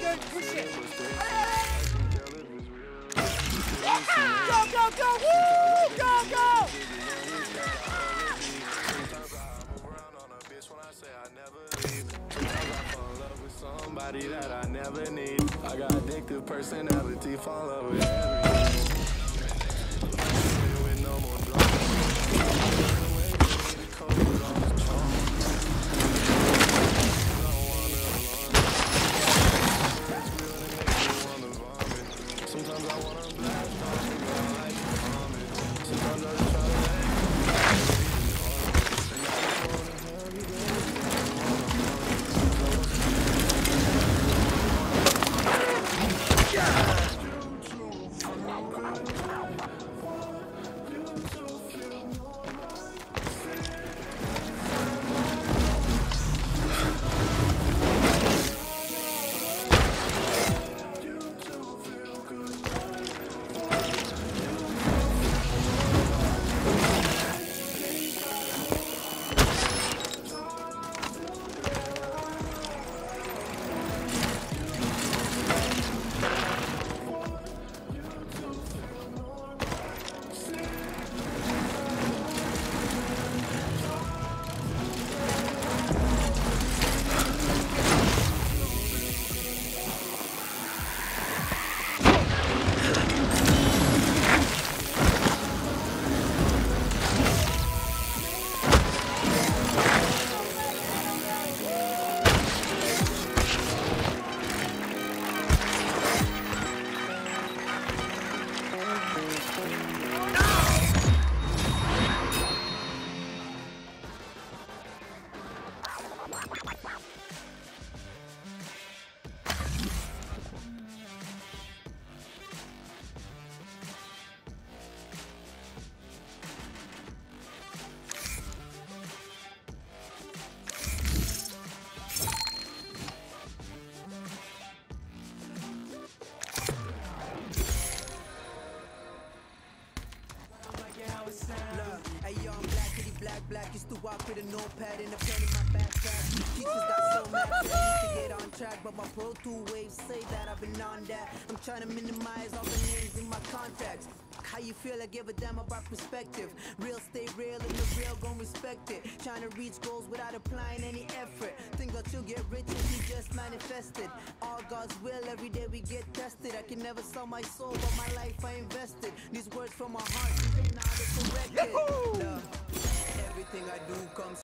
good. Push it. Go, go, go. Woo! Go, go. Somebody that I never need. I got addictive personality, fall in love with everything. With no more sometimes I wanna blast off, like vomit. Sometimes I just try to black used to walk with a notepad and a pen in my backpack. Jesus got so mad that I need to get on track, but my Pro 2 waves say that I've been on that. I'm trying to minimize all the names in my contacts. How you feel? I give a damn about perspective. Real stay real and the real gon' respect it. Trying to reach goals without applying any effort. Think that you'll get rich if you just manifested. All God's will, every day we get tested. I can never sell my soul, but my life I invested. These words from my heart, now they're corrected. Everything I do comes